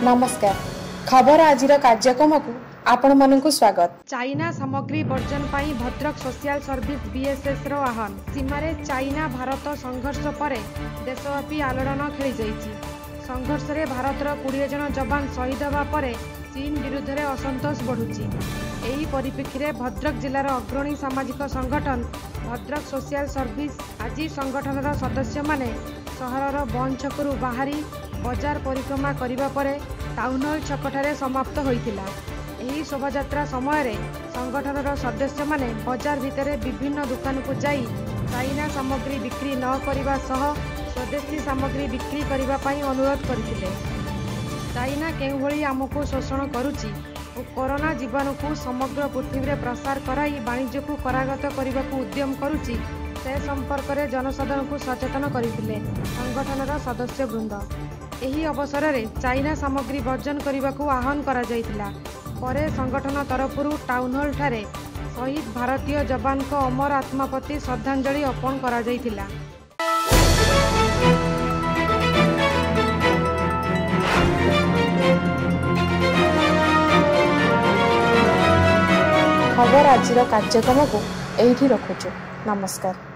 नमस्कार खबर आज कार्यक्रम को आपण मानक स्वागत। चाइना सामग्री वर्जन पाई भद्रक सोशल सर्विस बीएसएस रो आह्वान। सीमारे चाइना भारत संघर्ष पर देशव्यापी आलोड़न खेली जाइछि। संघर्ष रे भारतर 20 जन जवान शहीद होगा पर चीन विरुद्ध रे असंतोष बढ़ुछि। एही परिप्रेक्षी रे भद्रक जिलार अग्रणी सामाजिक संगठन भद्रक सोशल सर्विस आज संगठनर सदस्य माने सहरर बंद छकरू बाहरी बजार परिक्रमा करिबा परे टाउन हॉल छकठारे समाप्त होइतिला। एही शोभायात्रा समय संगठनर सदस्य माने बजार भितरे विभिन्न दुकान को जाई चाइना सामग्री बिक्री न करिबा सह स्वदेशी सामग्री बिक्री करिबा पई अनुरोध करथिले। चाइना केउ भली आमको शोषण करुछि और कोरोना जीवाणु को समग्र पृथ्वी रे प्रसार कराई वाणिज्य को करागत करने को उद्यम करुछि से संपर्क में जनसाधारण को सचेतन करथिले संगठनर सदस्य वृंद। एही अवसर में चाइना सामग्री वर्जन करने को आह्वान करा जायतिला। परे संगठन तरफरु टाउन हॉल ठारे शहीद भारतीय जवान को अमर आत्मा प्रति श्रद्धांजलि अर्पण करा जायतिला। खबर आज कार्यक्रम को यही रखुचु। नमस्कार।